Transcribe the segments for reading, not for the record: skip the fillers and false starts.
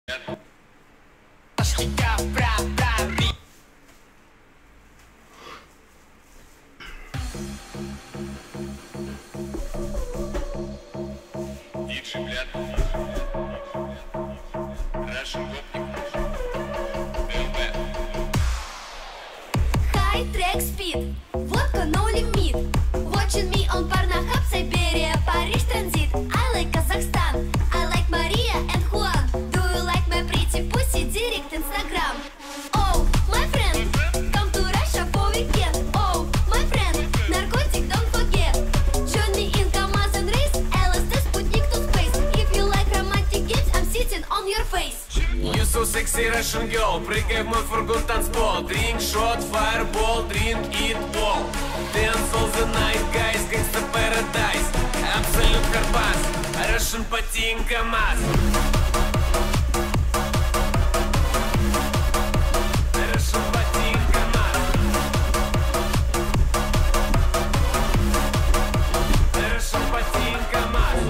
Диджей, блядь. Russian гопник. ДЛБ. High track speed, водка no limit. Watching me on Pornhub, Siberia, Paris transit. I like Kazakhstan, I like Maria and Juan. Do you like my pretty pussy? Direct Instagram. Oh, my friend, come to Russia for weekend. Oh, my friend, narcotic don't forget. Johnny in Kamaz and race, LSD Sputnik to space. If you like romantic games, I'm sitting on your face. You so sexy Russian girl, прыгай в мой фургон танцпол. Drink shot, fireball, drink it all. Dance all the night, guys, gangsta paradise. Absolute Карбас, Russian Patin КамАЗ. Russian Patin КамАЗ. Russian Patin КамАЗ.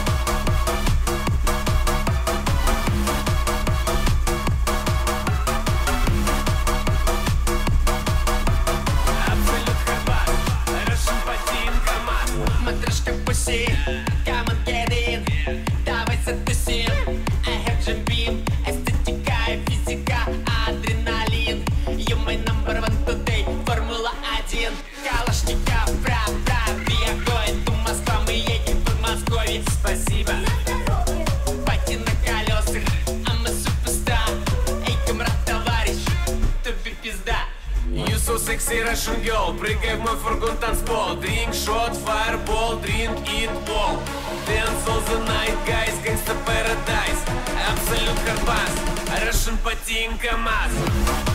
Матрешка пуси, come on get in. Давай затусим, I have jump in. Эстетика и физика, адреналин. You my number one today, Формула-1. Калашников, прав, бегает у Москва. Мы едем в Подмосковье, спасибо. Пати на колесах, а мы суперстар. Эй, камрад, товарищ, тебе пизда. You so sexy Russian girl, прыгай в мой фургон танцпол. Drink shot, fireball, drink it all. Dance all the night, guys, gangsta paradise. Absolute Карбас, Russian Patin КамАЗ.